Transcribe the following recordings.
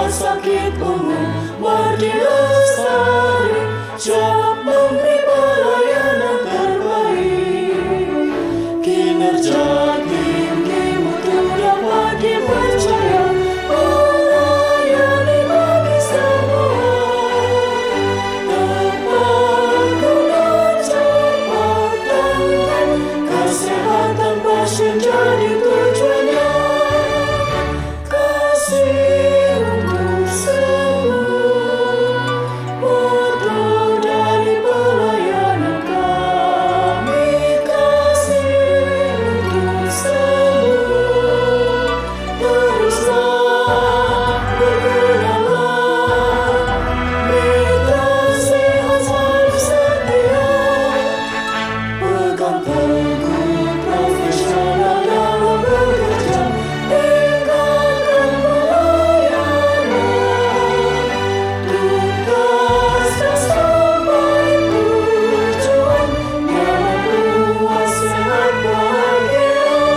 rumah sakit umum Wardi Lestari siap memberi pelayanan terbaik. Kinerja tim mutu dapat dipercaya, melayani bagi semua. Tepat guna cepat tangan, kesehatan pasien jadi tujuannya. Kasih untuk semua, moto dari pelayanan kami. Kasih untuk semua, teruslah bergunalah. Mitra sehat selalu setia, pegang teguh profesional dalam bekerja. Tinggalkan pelayanan, tugas dan sampai tujuan. Nyawa puas sehat bahagia.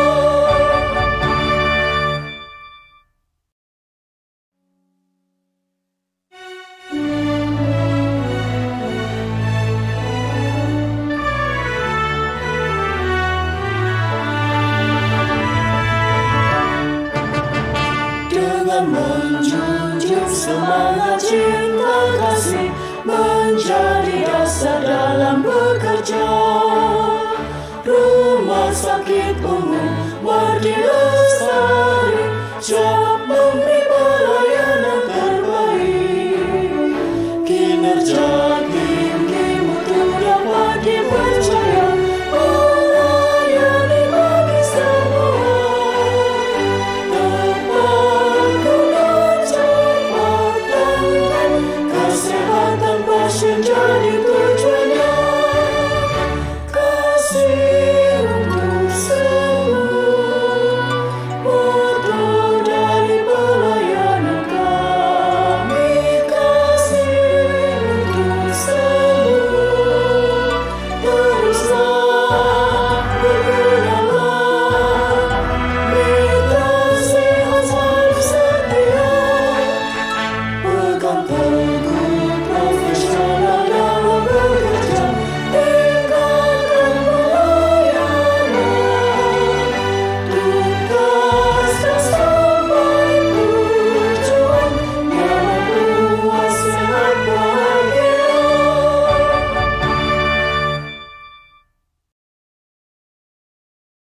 Dengan menjunjung semangat cinta kasih menjadi dasar dalam bekerja. Rumah sakit umum Wardi